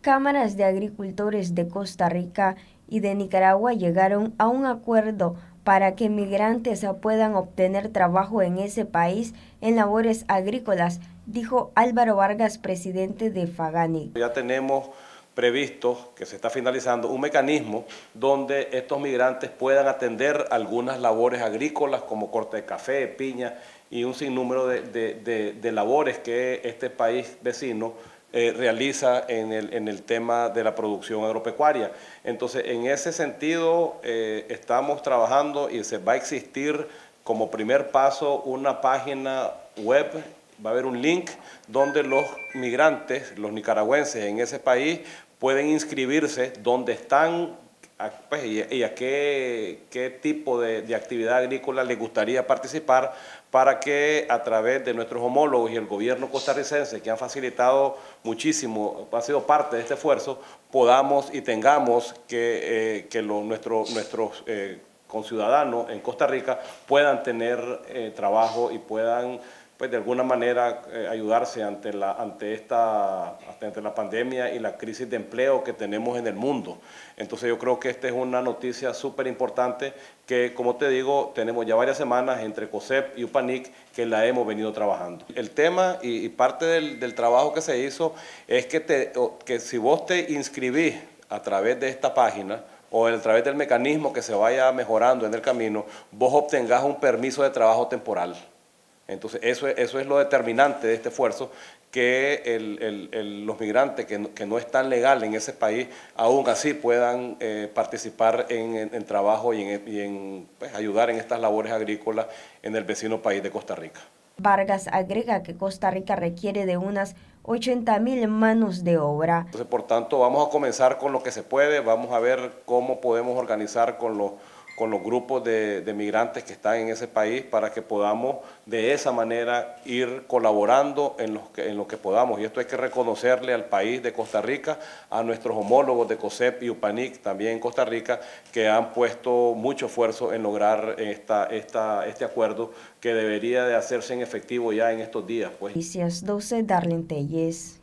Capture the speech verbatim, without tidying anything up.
cámaras de agricultores de Costa Rica y de Nicaragua llegaron a un acuerdo para que migrantes puedan obtener trabajo en ese país en labores agrícolas, dijo Álvaro Vargas, presidente de FAGANIC. Ya tenemos previsto, que se está finalizando, un mecanismo donde estos migrantes puedan atender algunas labores agrícolas como corte de café, piña y un sinnúmero de, de, de, de labores que este país vecino eh, realiza en el, en el tema de la producción agropecuaria. Entonces, en ese sentido, eh, estamos trabajando y se va a existir como primer paso una página web. Va a haber un link donde los migrantes, los nicaragüenses en ese país, pueden inscribirse donde están pues, y, y a qué, qué tipo de, de actividad agrícola les gustaría participar, para que a través de nuestros homólogos y el gobierno costarricense, que han facilitado muchísimo, ha sido parte de este esfuerzo, podamos y tengamos que, eh, que lo, nuestro, nuestros eh, conciudadanos en Costa Rica puedan tener eh, trabajo y puedan pues de alguna manera eh, ayudarse ante la, ante, esta, ante la pandemia y la crisis de empleo que tenemos en el mundo. Entonces yo creo que esta es una noticia súper importante que, como te digo, tenemos ya varias semanas entre COSEP y UPANIC que la hemos venido trabajando. El tema y, y parte del, del trabajo que se hizo es que, te, que si vos te inscribís a través de esta página, o a través del mecanismo que se vaya mejorando en el camino, vos obtengas un permiso de trabajo temporal. Entonces, eso, eso es lo determinante de este esfuerzo, que el, el, el, los migrantes que no, que no están legales en ese país, aún así puedan eh, participar en, en, en trabajo y en, y en pues, ayudar en estas labores agrícolas en el vecino país de Costa Rica. Vargas agrega que Costa Rica requiere de unas ochenta mil manos de obra. Entonces, por tanto, vamos a comenzar con lo que se puede, vamos a ver cómo podemos organizar con los con los grupos de, de migrantes que están en ese país para que podamos de esa manera ir colaborando en lo que, en lo que podamos. Y esto hay que reconocerle al país de Costa Rica, a nuestros homólogos de COSEP y UPANIC también en Costa Rica, que han puesto mucho esfuerzo en lograr esta, esta, este acuerdo que debería de hacerse en efectivo ya en estos días. Pues. Noticias doce, Darlene Telles.